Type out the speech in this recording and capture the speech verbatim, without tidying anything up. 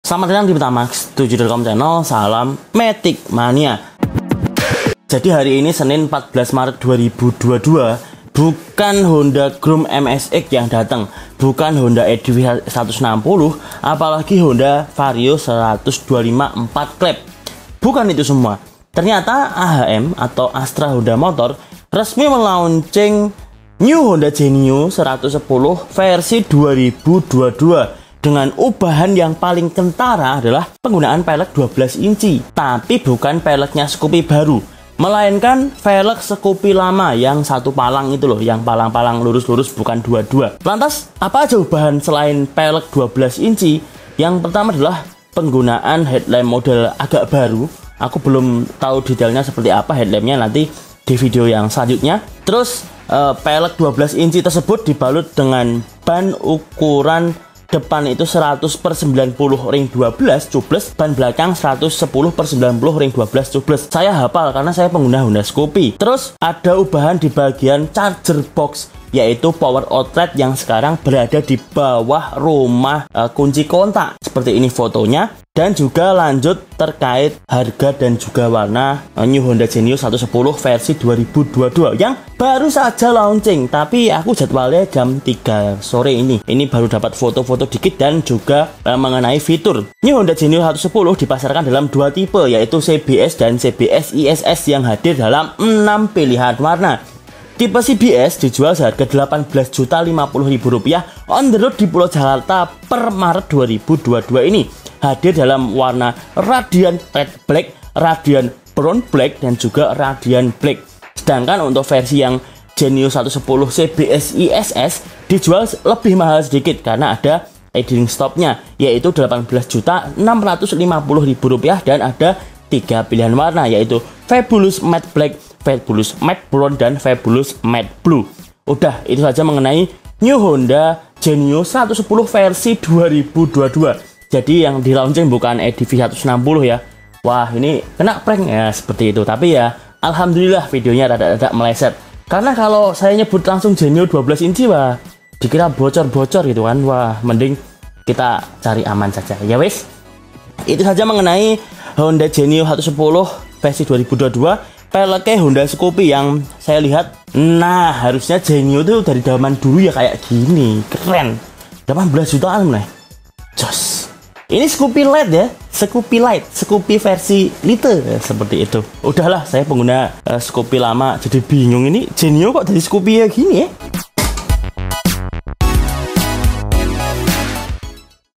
Selamat datang di Betamax tujuh titik com channel, salam Matic Mania. Jadi hari ini Senin empat belas Maret dua ribu dua puluh dua, bukan Honda Groom M S X yang datang, bukan Honda E D V seratus enam puluh, apalagi Honda Vario seratus dua puluh lima empat klep. Bukan itu semua. Ternyata A H M atau Astra Honda Motor resmi melaunching New Honda Genio seratus sepuluh versi dua ribu dua puluh dua. Dengan ubahan yang paling kentara adalah penggunaan pelek dua belas inci. Tapi bukan peleknya Scoopy baru, melainkan velg Scoopy lama yang satu palang itu loh, yang palang-palang lurus-lurus, bukan dua-dua. Lantas, apa aja ubahan selain pelek dua belas inci? Yang pertama adalah penggunaan headlamp model agak baru. Aku belum tahu detailnya seperti apa headlampnya, nanti di video yang selanjutnya. Terus, eh, pelek dua belas inci tersebut dibalut dengan ban ukuran depan itu seratus per sembilan puluh ring dua belas cubles, ban belakang seratus sepuluh per sembilan puluh ring dua belas cubles. Saya hafal karena saya pengguna Honda Scoopy. Terus ada ubahan di bagian charger box, yaitu power outlet yang sekarang berada di bawah rumah uh, kunci kontak. Seperti ini fotonya. Dan juga lanjut terkait harga dan juga warna uh, New Honda Genio seratus sepuluh versi dua ribu dua puluh dua yang baru saja launching. Tapi aku jadwalnya jam tiga sore ini. Ini baru dapat foto-foto dikit dan juga uh, mengenai fitur. New Honda Genio seratus sepuluh dipasarkan dalam dua tipe, yaitu C B S dan C B S I S S yang hadir dalam enam pilihan warna. Tipe C B S dijual seharga delapan belas juta lima puluh ribu rupiah on the road di Pulau Jakarta per Maret dua ribu dua puluh dua ini. Hadir dalam warna Radiant Red Black, Radiant Brown Black, dan juga Radiant Black. Sedangkan untuk versi yang Genio seratus sepuluh C B S I S S dijual lebih mahal sedikit karena ada idling stopnya, yaitu delapan belas juta enam ratus lima puluh ribu rupiah, dan ada tiga pilihan warna, yaitu Fabulous Matte Black, Fabulous Matte Brown, dan Fabulous Matte Blue. Udah, itu saja mengenai New Honda Genio seratus sepuluh versi dua ribu dua puluh dua. Jadi yang di launching bukan E D V seratus enam puluh ya. Wah, ini kena prank ya, seperti itu. Tapi ya, alhamdulillah videonya rada-rada meleset. Karena kalau saya nyebut langsung Genio dua belas inci, wah, dikira bocor-bocor gitu kan. Wah, mending kita cari aman saja. Ya wes, itu saja mengenai Honda Genio seratus sepuluh versi dua ribu dua puluh dua. Peleknya Honda Scoopy yang saya lihat. Nah, harusnya Genio itu dari zaman dulu ya kayak gini. Keren. delapan belas jutaan nih. Jos. Ini Scoopy Light ya, Scoopy Light, Scoopy versi lite ya, seperti itu. Udahlah, saya pengguna uh, Scoopy lama jadi bingung, ini Genio kok dari Scoopy ya gini ya.